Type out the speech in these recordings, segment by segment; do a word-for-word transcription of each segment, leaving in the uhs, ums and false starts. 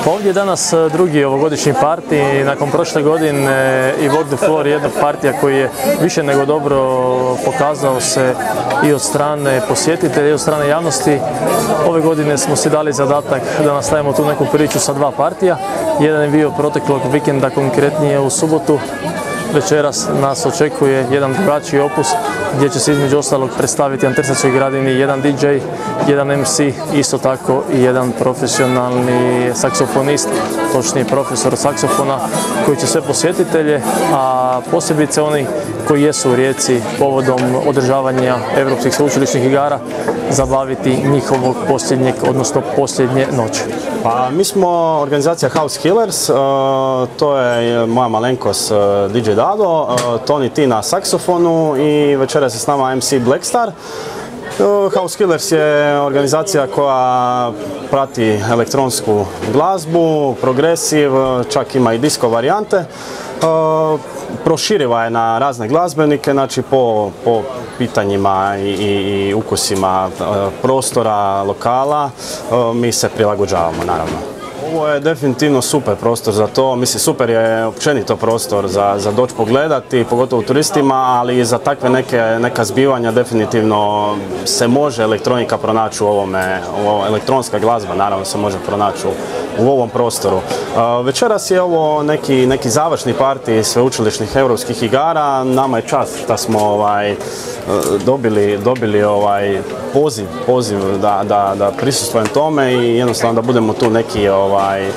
Ovdje je danas drugi ovogodišnji partij. Nakon prošle godine i Walk the Floor je jedna partija koji je više nego dobro pokazao se i od strane posjetitelja i od strane javnosti. Ove godine smo si dali zadatak da nastavimo tu neku priču sa dva partija. Jedan je bio proteklog vikenda, konkretnije u subotu. Večeras nas očekuje jedan drugačiji opus gdje će se između ostalog predstaviti na Trstavskoj gradini jedan D J, jedan M C, isto tako i jedan profesionalni saksofonist, točnije profesor saksofona koji će sve posjetitelje, a posebice oni koji jesu u Rijeci povodom održavanja Europskih sveučilišnih igara zabaviti njihovog posljednjeg, odnosno posljednje noći. Pa mi smo organizacija House Killers, uh, to je moja malenkost uh, D J Dado, uh, Tony T na saksofonu i večeras je s nama M C Blackstar. Uh, House Killers je organizacija koja prati elektronsku glazbu, progresiv, čak ima i disco varijante. Uh, proširiva je na razne glazbenike, znači po, po pitanjima i, i, i ukusima uh, prostora, lokala, uh, mi se prilagođavamo naravno. Ovo je definitivno super prostor za to, mislim super je općenito prostor za, za doći pogledati, pogotovo turistima, ali i za takve neke, neka zbivanja definitivno se može elektronika pronaći u ovome, ovo, elektronska glazba naravno se može pronaći u, u ovom prostoru. Uh, večeras je ovo neki, neki završni partij sveučilišnih europskih igara, nama je čast da smo ovaj, dobili, dobili ovaj, poziv, poziv da, da, da prisustvujem tome i jednostavno da budemo tu neki ovaj,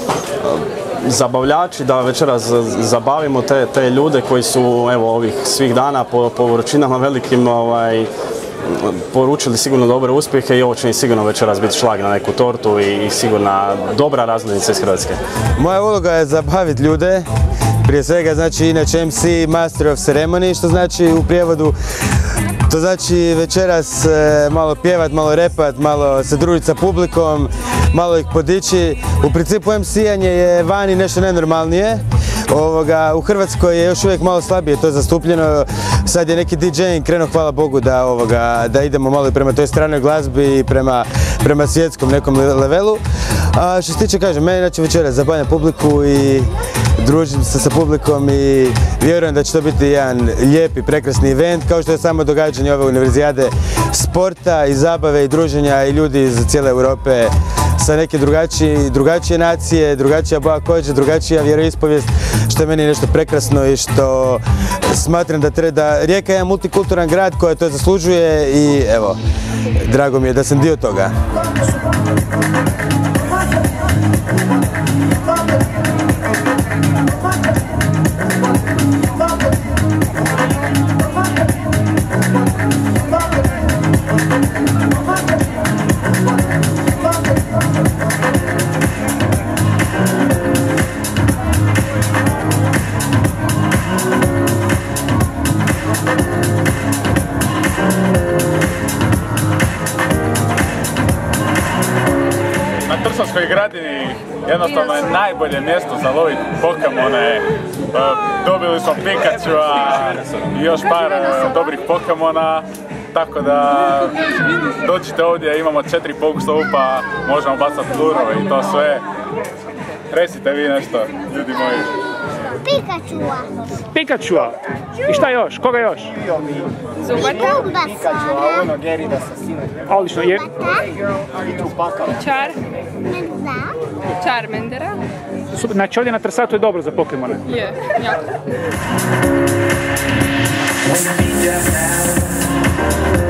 zabavljači, da večeras zabavimo te, te ljude koji su evo, ovih svih dana po, po vrućinama velikim ovaj, poručili sigurno dobre uspjehe i ovo će im sigurno večeras biti šlag na neku tortu i, i sigurna dobra razglednica iz Hrvatske. Moja uloga je zabaviti ljude, prije svega znači inače M C Master of Ceremony, što znači u prijevodu to znači večeras malo pjevat, malo repat, malo se družiti sa publikom, malo ih podići. U principu M C-anje je vani nešto nenormalnije. Ovoga, u Hrvatskoj je još uvijek malo slabije to zastupljeno. Sad je neki D J krenuo, hvala Bogu, da, ovoga, da idemo malo i prema toj stranoj glazbi i prema, prema svjetskom nekom levelu. A što se tiče, kažem, meni inače večeras zabavljam publiku i družim se sa publikom i vjerujem da će to biti jedan lijepi, prekrasni event, kao što je samo događanje ove univerzijade sporta i zabave i druženja i ljudi iz cijele Europe sa neke drugačije, drugačije nacije, drugačija boja kože, drugačija vjeroispovijest, što je meni nešto prekrasno i što smatram da, treba, da Rijeka je jedan multikulturan grad koji to zaslužuje i evo, drago mi je da sam dio toga. Na Trstavskoj gradini jednostavno je najbolje mjesto za loviti Pokemone. Dobili smo Pikachua i još par dobrih Pokemona, tako da dođite ovdje, imamo četiri pokusovupa, možemo bacati lurove i to sve. Recite vi nešto, ljudi moji. Pikachua. Pikachua. I šta još? Koga još? Zubata. Odlično. Je... Čar. Charmandera. Super. Znači ovdje na Trsatu je dobro za Pokemone. Je, jako.